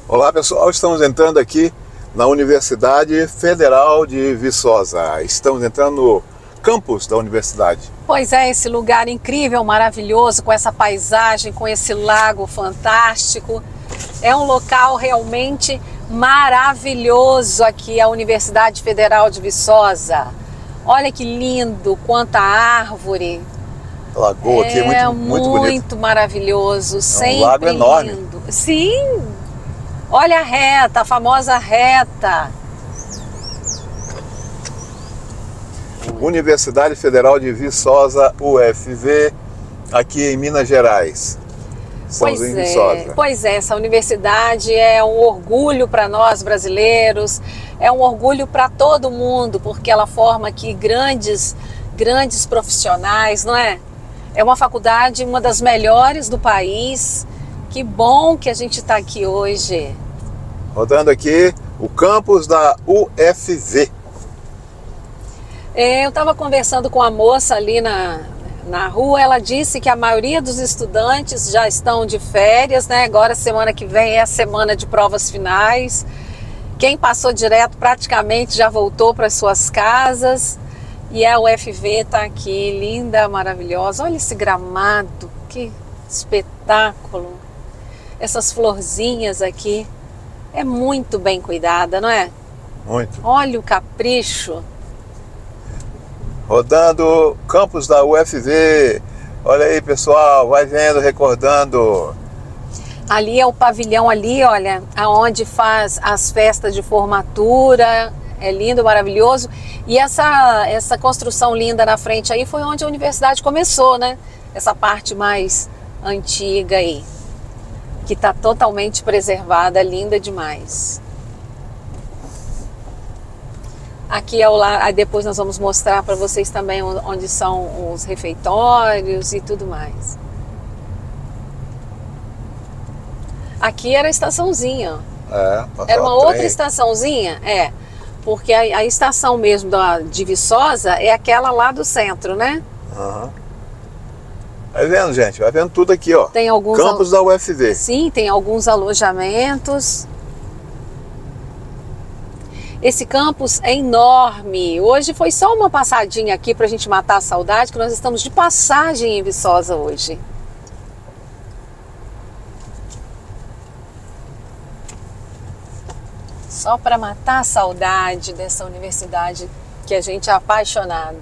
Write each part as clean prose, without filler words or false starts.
Olá pessoal, estamos entrando aqui na Universidade Federal de Viçosa. Estamos entrando no campus da universidade. Pois é, esse lugar incrível, maravilhoso, com essa paisagem, com esse lago fantástico. É um local realmente maravilhoso aqui, a Universidade Federal de Viçosa. Olha que lindo, quanta árvore. A lagoa aqui é muito bonita. Muito maravilhoso, sempre um lago enorme. lindo. Sim, olha a reta, a famosa reta. Universidade Federal de Viçosa, UFV, aqui em Minas Gerais. Estamos em Viçosa. Pois é, essa universidade é um orgulho para nós brasileiros, é um orgulho para todo mundo, porque ela forma aqui grandes profissionais, não é? É uma faculdade, uma das melhores do país. Que bom que a gente está aqui hoje. Rodando aqui o campus da UFV. Eu estava conversando com a moça ali na rua, ela disse que a maioria dos estudantes já estão de férias, né? Agora, semana que vem é a semana de provas finais. Quem passou direto praticamente já voltou para as suas casas. E a UFV está aqui, linda, maravilhosa. Olha esse gramado, que espetáculo. Essas florzinhas aqui. É muito bem cuidada, não é? Muito. Olha o capricho. Rodando campus da UFV. Olha aí, pessoal, vai vendo, recordando. Ali é o pavilhão ali, olha, aonde faz as festas de formatura. É lindo, maravilhoso. E essa construção linda na frente aí foi onde a universidade começou, né? Essa parte mais antiga aí, que está totalmente preservada, linda demais. Aqui é o lá, depois nós vamos mostrar para vocês também onde são os refeitórios e tudo mais. Aqui era a estaçãozinha. Era uma outra estaçãozinha, porque a estação mesmo de Viçosa é aquela lá do centro, né? Uhum. Vai vendo, gente, vai vendo tudo aqui, ó. Tem alguns campus da UFV. Sim, tem alguns alojamentos. Esse campus é enorme. Hoje foi só uma passadinha aqui para a gente matar a saudade, que nós estamos de passagem em Viçosa hoje. Só para matar a saudade dessa universidade que a gente é apaixonado.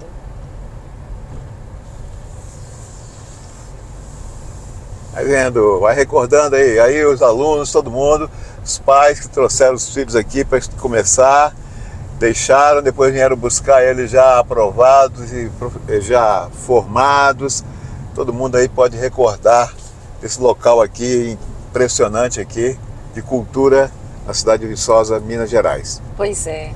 Vai vendo, vai recordando aí os alunos, todo mundo, os pais que trouxeram os filhos aqui para começar, deixaram, depois vieram buscar eles já aprovados e já formados. Todo mundo aí pode recordar esse local aqui, impressionante aqui, de cultura, na cidade de Viçosa, Minas Gerais. Pois é.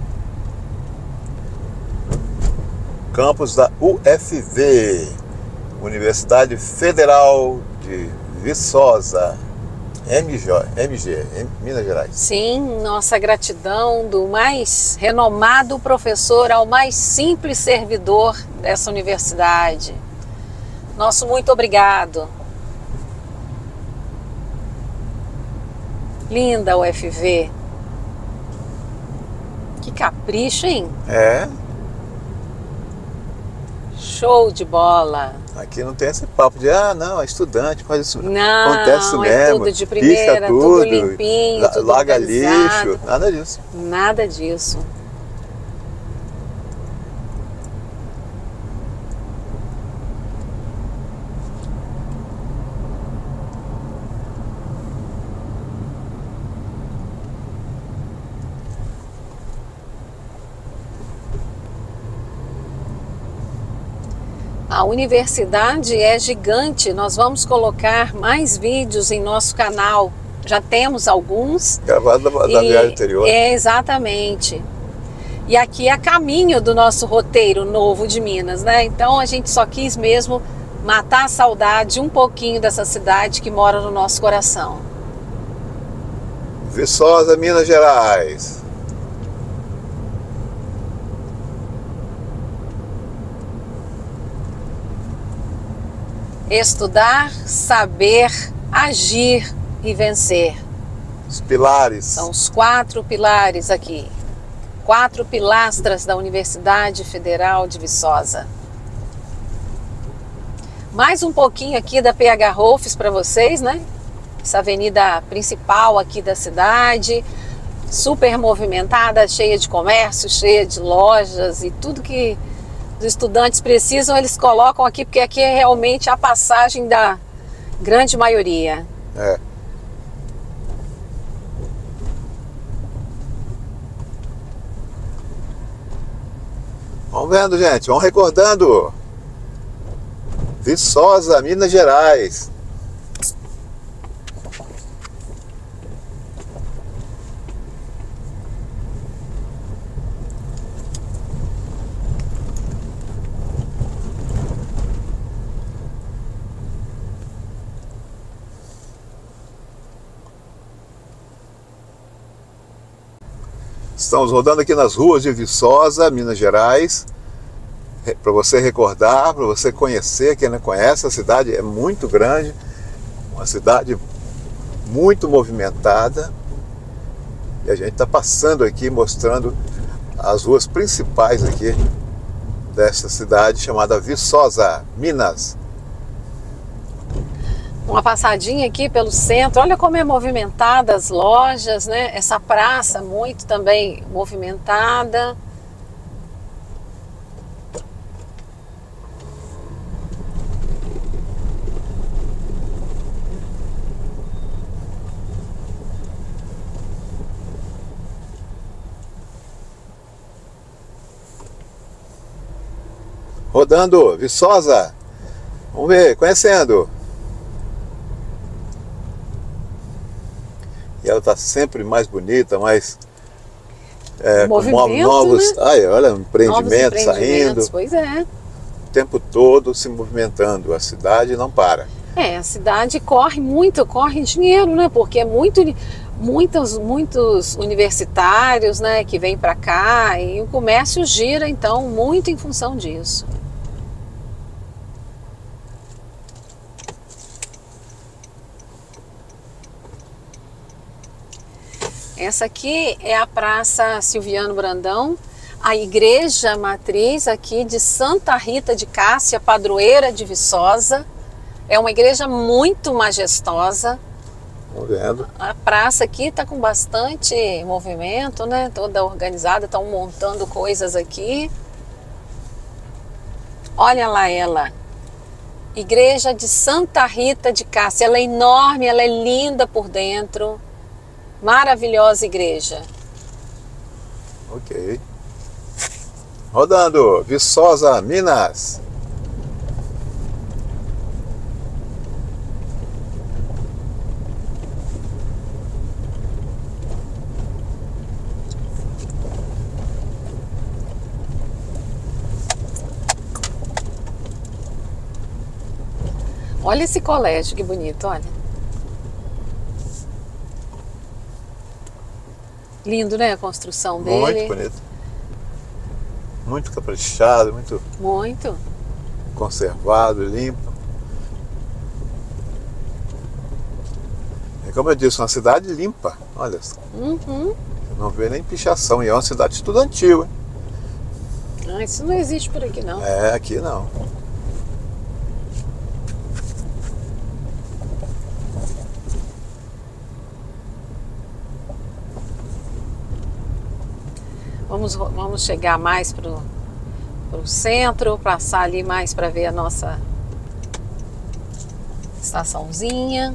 Campus da UFV, Universidade Federal de Viçosa, MG, Minas Gerais. Sim, nossa gratidão do mais renomado professor ao mais simples servidor dessa universidade. Nosso muito obrigado. Linda UFV. Que capricho, hein? É. Show de bola. Aqui não tem esse papo de, não, é estudante, faz isso. Não, acontece isso mesmo. É tudo de primeira, tudo limpinho, tudo larga organizado. lixo, nada disso. Nada disso. A universidade é gigante, nós vamos colocar mais vídeos em nosso canal. Já temos alguns. Gravado da viagem anterior. Exatamente. E aqui é caminho do nosso roteiro novo de Minas, né? Então a gente só quis mesmo matar a saudade um pouquinho dessa cidade que mora no nosso coração. Viçosa, Minas Gerais. Estudar, saber, agir e vencer. Os pilares. São os 4 pilares aqui. 4 pilastras da Universidade Federal de Viçosa. Mais um pouquinho aqui da PH Rolfes para vocês, né? Essa avenida principal aqui da cidade, super movimentada, cheia de comércio, cheia de lojas e tudo que os estudantes precisam, eles colocam aqui, porque aqui é realmente a passagem da grande maioria. É. Vamos vendo, gente, vamos recordando. Viçosa, Minas Gerais. Estamos rodando aqui nas ruas de Viçosa, Minas Gerais, para você recordar, para você conhecer, quem não conhece, a cidade é muito grande, uma cidade muito movimentada, e a gente está passando aqui mostrando as ruas principais aqui desta cidade chamada Viçosa, Minas. Uma passadinha aqui pelo centro, olha como é movimentada as lojas, né? Essa praça muito também movimentada. Rodando, Viçosa, vamos ver, conhecendo. E ela está sempre mais bonita, mais com novos, né? Ai, olha, empreendimentos saindo. Pois é. O tempo todo se movimentando, a cidade não para. É, a cidade corre dinheiro, né? Porque é muitos universitários, né, que vêm para cá e o comércio gira, então, muito em função disso. Essa aqui é a Praça Silviano Brandão, a igreja matriz aqui de Santa Rita de Cássia, padroeira de Viçosa. É uma igreja muito majestosa. Estão vendo? A praça aqui está com bastante movimento, né? Toda organizada, estão montando coisas aqui. Olha lá ela. Igreja de Santa Rita de Cássia. Ela é enorme, ela é linda por dentro. Maravilhosa igreja. Ok. Rodando, Viçosa, Minas. Olha esse colégio, que bonito, olha. Lindo, né, a construção dele. Muito bonito. Muito caprichado, muito conservado, limpo. É como eu disse, uma cidade limpa. Olha, não vê nem pichação. E é uma cidade estudantil, hein? Ah, isso não existe por aqui, não. É, aqui não. Vamos chegar mais para o centro, passar ali mais para ver a nossa estaçãozinha.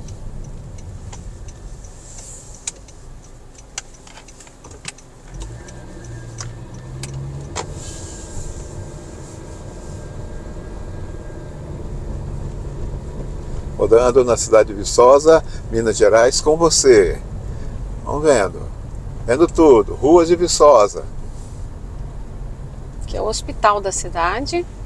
Rodando na cidade de Viçosa, Minas Gerais, com você. Vamos vendo. Vendo tudo. Ruas de Viçosa. Que é o hospital da cidade.